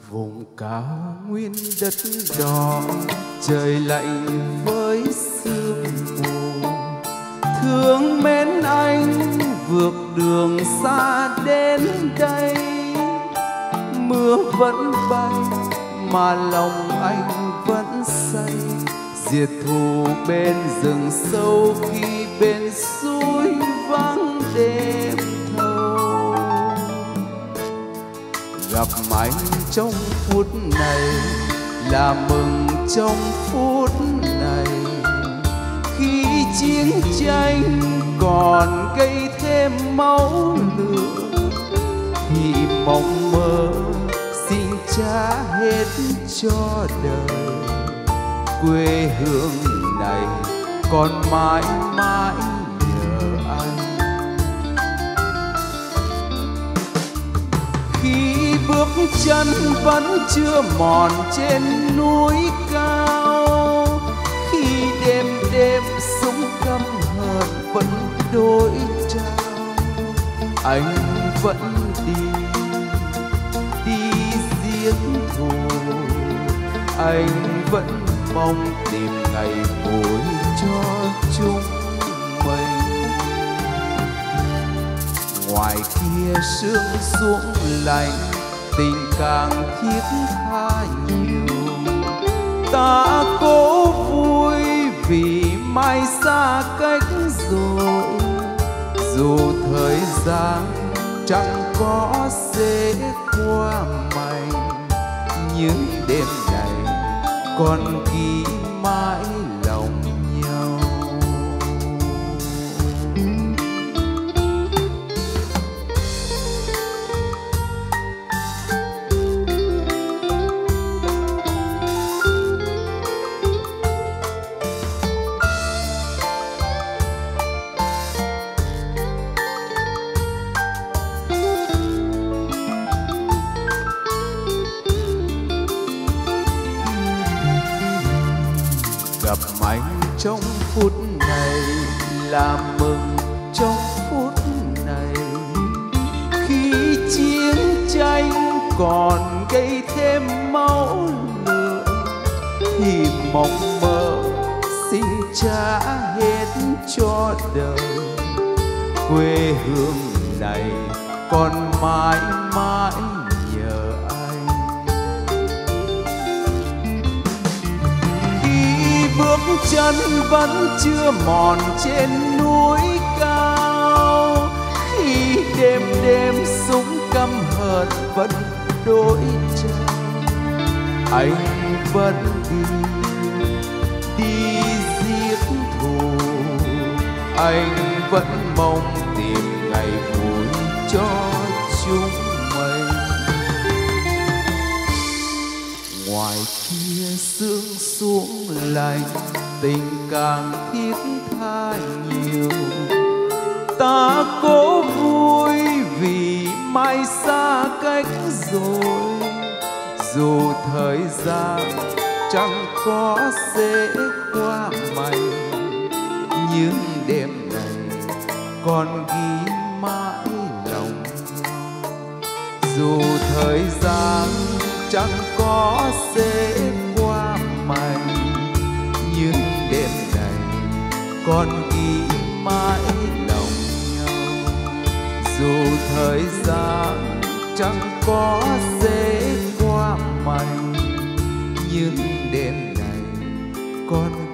Vùng cao nguyên đất đỏ, trời lạnh với sương mù. Thương mến anh vượt đường xa đến đây. Mưa vẫn bay mà lòng anh vẫn say. Diệt thù bên rừng sâu khi bên suối vắng đêm thâu. Gặp anh trong phút này là mừng trong phút này. Khi chiến tranh còn gây thêm máu lửa thì mộng mơ xin trả hết cho đời. Quê hương này còn mãi mãi nhờ anh. Khi bước chân vẫn chưa mòn trên núi cao, khi đêm đêm súng căm hờn vẫn đối trao, anh vẫn đi giết thù. Anh vẫn mong tìm ngày vui cho chúng mình. Ngoài kia sương xuống lạnh, tình càng thiết tha nhiều. Ta cố vui vì mai xa cách rồi, dù thời gian chẳng có sẽ qua mạnh. Những đêm này còn ghi mãi lòng nhau. Gặp anh trong phút này là mừng trong phút này. Khi chiến tranh còn gây thêm máu lửa thì mộng mơ xin trả hết cho đời. Quê hương này còn mãi mãi nhờ anh. Bước chân vẫn chưa mòn trên núi cao, khi đêm đêm súng căm hờn vẫn đối trao, anh vẫn đi giết thù. Anh vẫn mong tìm ngày vui cho chúng mình. Ngoài kia sương xuống lạnh, tình càng thiết tha nhiều. Ta cố vui vì mai xa cách rồi, dù thời gian chẳng có sẽ qua mạnh. Những đêm này còn ghi mãi lòng. Dù thời gian chẳng có sẽ qua mạnh. Những đêm này còn ghi mãi lòng nhau. Dù thời gian chẳng có sẽ qua mạnh. Những đêm này còn